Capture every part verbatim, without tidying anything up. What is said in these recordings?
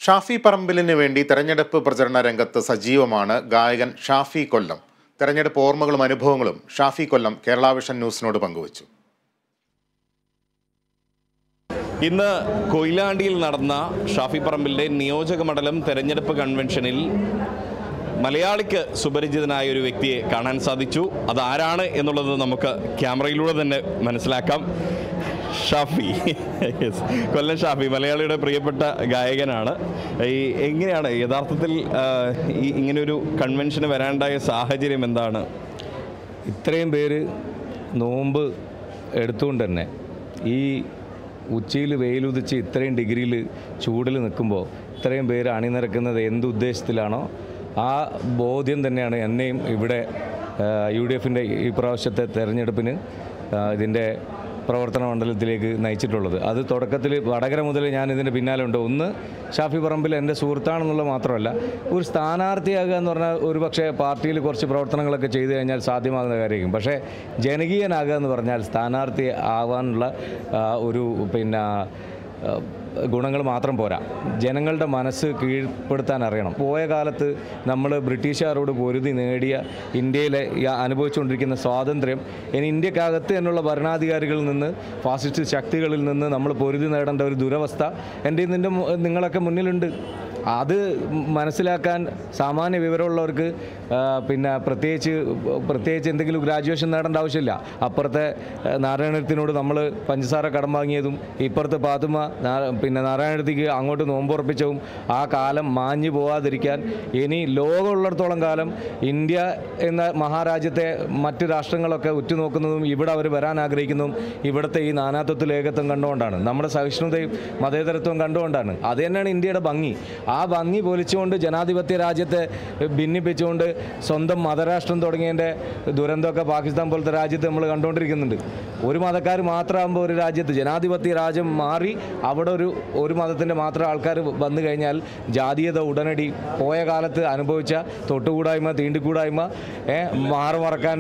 ഷാഫി പറമ്പിലിന് വേണ്ടി തെരഞ്ഞെടുപ്പ് പ്രചരണ രംഗത്ത് സജീവമാണ് ഗായകൻ ഷാഫി കൊല്ലം. തെരഞ്ഞെടുപ്പ് ഓർമ്മകളും അനുഭവങ്ങളും ഷാഫി കൊല്ലം കേരള വിഷൻ ന്യൂസിനോട് പങ്കുവച്ചു. ഇന്ന് കൊയിലാണ്ടിയിൽ നടന്ന ഷാഫി പറമ്പിലിൻ്റെ നിയോജക മണ്ഡലം തെരഞ്ഞെടുപ്പ് കൺവെൻഷനിൽ മലയാളിക്ക് സുപരിചിതനായ ഒരു വ്യക്തിയെ കാണാൻ സാധിച്ചു. അതാരാണ് എന്നുള്ളത് നമുക്ക് ക്യാമറയിലൂടെ തന്നെ മനസ്സിലാക്കാം. ഷാഫി, യെസ്, കൊല്ലം ഷാഫി മലയാളിയുടെ പ്രിയപ്പെട്ട ഗായകനാണ്. ഈ എങ്ങനെയാണ് യഥാർത്ഥത്തിൽ ഈ ഇങ്ങനൊരു കൺവെൻഷന് വരാണ്ടായ സാഹചര്യം എന്താണ്? ഇത്രയും പേര് നോമ്പ് എടുത്തുകൊണ്ട് തന്നെ ഈ ഉച്ചയിൽ വെയിലുദിച്ച് ഇത്രയും ഡിഗ്രിയിൽ ചൂടിൽ നിൽക്കുമ്പോൾ ഇത്രയും പേര് അണിനിരക്കുന്നത് എന്തുദ്ദേശത്തിലാണോ ആ ബോധ്യം തന്നെയാണ് എന്നെയും ഇവിടെ യു ഡി എഫിൻ്റെ ഈ പ്രാവശ്യത്തെ തെരഞ്ഞെടുപ്പിന് ഇതിൻ്റെ പ്രവർത്തന മണ്ഡലത്തിലേക്ക് നയിച്ചിട്ടുള്ളത്. അത് തുടക്കത്തിൽ വടകര മുതൽ ഞാൻ ഇതിൻ്റെ പിന്നാലെ ഉണ്ട്. ഒന്ന്, ഷാഫി പറമ്പിൽ എൻ്റെ സുഹൃത്താണെന്നുള്ളത് മാത്രമല്ല, ഒരു സ്ഥാനാർത്ഥിയാകുക എന്ന് പറഞ്ഞാൽ ഒരു പക്ഷേ പാർട്ടിയിൽ കുറച്ച് പ്രവർത്തനങ്ങളൊക്കെ ചെയ്തു കഴിഞ്ഞാൽ സാധ്യമാകുന്ന കാര്യമായിരിക്കും. പക്ഷേ ജനകീയനാകുക എന്ന് പറഞ്ഞാൽ സ്ഥാനാർത്ഥി ആവാനുള്ള ഒരു പിന്നെ ഗുണങ്ങൾ മാത്രം പോരാ, ജനങ്ങളുടെ മനസ്സ് കീഴ്പ്പെടുത്താൻ അറിയണം. പോയ കാലത്ത് നമ്മൾ ബ്രിട്ടീഷുകാരോട് പൊരുതി നേടിയ ഇന്ത്യയിലെ അനുഭവിച്ചുകൊണ്ടിരിക്കുന്ന സ്വാതന്ത്ര്യം ഇനി ഇന്ത്യക്കകത്ത് എന്നുള്ള ഭരണാധികാരികളിൽ നിന്ന്, ഫാസിസ്റ്റ് ശക്തികളിൽ നിന്ന് നമ്മൾ പൊരുതി നേടേണ്ട ഒരു ദുരവസ്ഥ എൻ്റെ നിൻ്റെ നിങ്ങളൊക്കെ മുന്നിലുണ്ട്. അത് മനസ്സിലാക്കാൻ സാമാന്യ വിവരമുള്ളവർക്ക് പിന്നെ പ്രത്യേകിച്ച് പ്രത്യേകിച്ച് എന്തെങ്കിലും ഗ്രാജുവേഷൻ നേടേണ്ട ആവശ്യമില്ല. അപ്പുറത്തെ നാരായണത്തിനോട് നമ്മൾ പഞ്ചസാര കടം വാങ്ങിയതും ഇപ്പുറത്തെ പാത്തുമ്മ പിന്നെ നാരായണത്തിക്ക് അങ്ങോട്ട് നോമ്പുറപ്പിച്ചതും ആ കാലം മാഞ്ഞു പോകാതിരിക്കാൻ ഇനി ലോകമുള്ളിടത്തോളം കാലം ഇന്ത്യ എന്ന മഹാരാജ്യത്തെ മറ്റ് രാഷ്ട്രങ്ങളൊക്കെ ഉറ്റുനോക്കുന്നതും ഇവിടെ അവർ വരാൻ ആഗ്രഹിക്കുന്നതും ഇവിടുത്തെ ഈ നാനാത്വത്തിൽ ഏകത്വം കണ്ടുകൊണ്ടാണ്, നമ്മുടെ സഹിഷ്ണുതയും മതേതരത്വം കണ്ടുകൊണ്ടാണ്. അത് തന്നെയാണ് ഇന്ത്യയുടെ ഭംഗി. ആ ഭംഗി പൊലിച്ചുകൊണ്ട് ജനാധിപത്യ രാജ്യത്തെ ഭിന്നിപ്പിച്ചുകൊണ്ട് സ്വന്തം മതരാഷ്ട്രം തുടങ്ങിയതിൻ്റെ ദുരന്തമൊക്കെ പാകിസ്ഥാൻ പോലത്തെ രാജ്യത്ത് നമ്മൾ കണ്ടുകൊണ്ടിരിക്കുന്നുണ്ട്. ഒരു മതക്കാർ മാത്രമാകുമ്പോൾ ഒരു രാജ്യത്ത് ജനാധിപത്യ രാജ്യം മാറി അവിടെ ഒരു ഒരു മതത്തിൻ്റെ മാത്രം ആൾക്കാർ വന്നു കഴിഞ്ഞാൽ ജാതീയത ഉടനടി പോയ കാലത്ത് അനുഭവിച്ച തൊട്ടുകൂടായ്മ, തീണ്ടിക്കൂടായ്മ, മാറ് മറക്കാൻ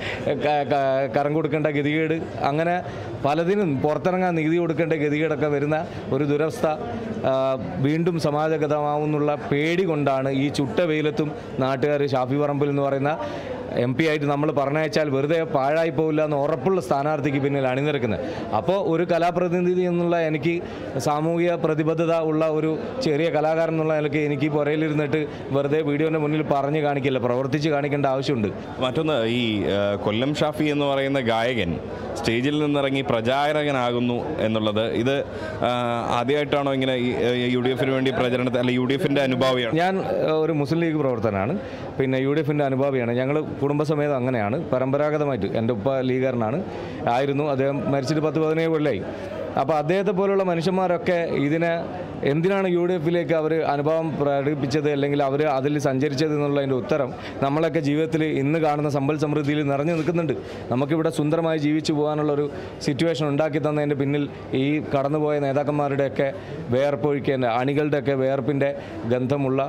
കരം കൊടുക്കേണ്ട ഗതികേട്, അങ്ങനെ പലതിനും പുറത്തിറങ്ങാൻ നികുതി കൊടുക്കേണ്ട ഗതികേടൊക്കെ വരുന്ന ഒരു ദുരവസ്ഥ വീണ്ടും സമാജഗതമാവുന്നുള്ള പേടി കൊണ്ടാണ് ഈ ചുട്ട വെയിലത്തും നാട്ടുകാർ ഷാഫി പറമ്പിൽ എന്ന് പറയുന്ന എം പി ആയിട്ട് നമ്മൾ പറഞ്ഞയച്ചാൽ വെറുതെ പാഴായി പോവില്ല എന്ന് ഉറപ്പുള്ള സ്ഥാനാർത്ഥിക്ക് പിന്നിൽ അണിനിരക്കുന്നത്. അപ്പോൾ ഒരു കലാപ്രതിനിധി എന്നുള്ള എനിക്ക്, സാമൂഹിക പ്രതിബദ്ധത ഉള്ള ഒരു ചെറിയ കലാകാരൻ എന്നുള്ള നിലയ്ക്ക് എനിക്ക് പുറയിലിരുന്നിട്ട് വെറുതെ വീഡിയോൻ്റെ മുന്നിൽ പറഞ്ഞ് കാണിക്കില്ല, പ്രവർത്തിച്ച് കാണിക്കേണ്ട ആവശ്യമുണ്ട്. മറ്റൊന്ന്, ഈ കൊല്ലം ഷാഫി എന്ന് പറയുന്ന ഗായകൻ സ്റ്റേജിൽ നിന്നിറങ്ങി പ്രചാരകനാകുന്നു എന്നുള്ളത് ഇത് ആദ്യമായിട്ടാണോ ഇങ്ങനെ യു ഡി എഫിന് വേണ്ടി പ്രചരണത്തിൽ, അല്ല യു ഡി എഫിൻ്റെ അനുഭാവിയാണ്? ഞാൻ ഒരു മുസ്ലിം ലീഗ് പ്രവർത്തകനാണ്, പിന്നെ യു ഡി എഫിൻ്റെ അനുഭാവിയാണ്. ഞങ്ങൾ കുടുംബസമേതം അങ്ങനെയാണ്, പരമ്പരാഗതമായിട്ട്. എൻ്റെ ഉപ്പ ലീഗാരനാണ് ആയിരുന്നു, അദ്ദേഹം മരിച്ചിട്ട് പത്ത് പതിനേഴ് കൊല്ലമായി. അപ്പോൾ അദ്ദേഹത്തെ പോലുള്ള മനുഷ്യന്മാരൊക്കെ ഇതിനെ എന്തിനാണ് യു ഡി എഫിലേക്ക് അവർ അനുഭവം പ്രകടിപ്പിച്ചത്, അല്ലെങ്കിൽ അവർ അതിൽ സഞ്ചരിച്ചത് എന്നുള്ളതിൻ്റെ ഉത്തരം നമ്മളൊക്കെ ജീവിതത്തിൽ ഇന്ന് കാണുന്ന സമ്പൽ സമൃദ്ധിയിൽ നിറഞ്ഞു നിൽക്കുന്നുണ്ട്. നമുക്കിവിടെ സുന്ദരമായി ജീവിച്ചു പോകാനുള്ളൊരു സിറ്റുവേഷൻ ഉണ്ടാക്കി തന്നതിൻ്റെ പിന്നിൽ ഈ കടന്നുപോയ നേതാക്കന്മാരുടെയൊക്കെ വേർപ്പൊഴിക്കേണ്ട, അണികളുടെയൊക്കെ വേർപ്പിൻ്റെ ഗന്ധമുള്ള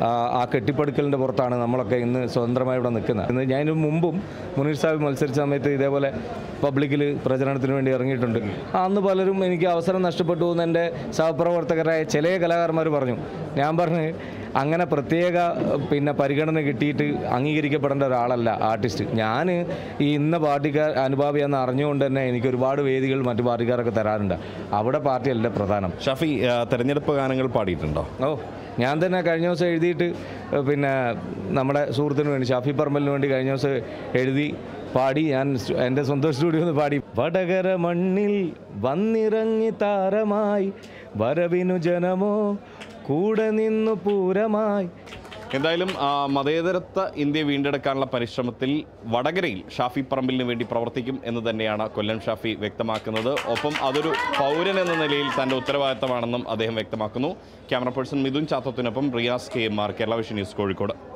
ആ കെട്ടിപ്പടുക്കലിൻ്റെ പുറത്താണ് നമ്മളൊക്കെ ഇന്ന് സ്വതന്ത്രമായി ഇവിടെ നിൽക്കുന്നത്. ഇന്ന് ഞാൻ മുമ്പും മുനീർ സാഹിബ് മത്സരിച്ച സമയത്ത് ഇതേപോലെ പബ്ലിക്കിൽ പ്രചരണത്തിന് വേണ്ടി ഇറങ്ങിയിട്ടുണ്ട്. അന്ന് പലരും എനിക്ക് അവസരം നഷ്ടപ്പെട്ടു എന്ന് എൻ്റെ സഹപ്രവർത്തകരായ ചില കലാകാരന്മാർ പറഞ്ഞു. ഞാൻ പറഞ്ഞ് അങ്ങനെ പ്രത്യേക പിന്നെ പരിഗണന കിട്ടിയിട്ട് അംഗീകരിക്കപ്പെടേണ്ട ഒരാളല്ല ആർട്ടിസ്റ്റ്. ഞാൻ ഈ ഇന്ന പാർട്ടിക്കാർ അനുഭാവിയെന്ന് അറിഞ്ഞുകൊണ്ട് തന്നെ എനിക്ക് ഒരുപാട് വേദികൾ മറ്റു പാർട്ടിക്കാരൊക്കെ തരാറുണ്ട്. അവിടെ പാർട്ടിയല്ല പ്രധാനം. ഷാഫി തെരഞ്ഞെടുപ്പ് ഗാനങ്ങൾ പാടിയിട്ടുണ്ടോ? ഓ, ഞാൻ തന്നെ കഴിഞ്ഞ ദിവസം എഴുതിയിട്ട് പിന്നെ നമ്മുടെ സുഹൃത്തിന് വേണ്ടി, ഷാഫി പറമ്പലിന് വേണ്ടി കഴിഞ്ഞ ദിവസം എഴുതി പാടി. ഞാൻ എൻ്റെ സ്വന്തം സ്റ്റുഡിയോ ഒന്ന് പാടി. വടകര മണ്ണിൽ വന്നിറങ്ങി താരമായി, വരവിനു ജനമോ കൂടെ നിന്നു പൂരമായി. എന്തായാലും മതേതരത്വ ഇന്ത്യ വീണ്ടെടുക്കാനുള്ള പരിശ്രമത്തിൽ വടകരയിൽ ഷാഫി പറമ്പിലിന് വേണ്ടി പ്രവർത്തിക്കും എന്ന് തന്നെയാണ് കൊല്ലം ഷാഫി വ്യക്തമാക്കുന്നത്. ഒപ്പം അതൊരു പൗരൻ എന്ന നിലയിൽ തൻ്റെ ഉത്തരവാദിത്തമാണെന്നും അദ്ദേഹം വ്യക്തമാക്കുന്നു. ക്യാമറ പേഴ്സൺ മിഥുൻ ചാത്തത്തിനൊപ്പം Riyas K M R, Kerala vision news, Kozhikode.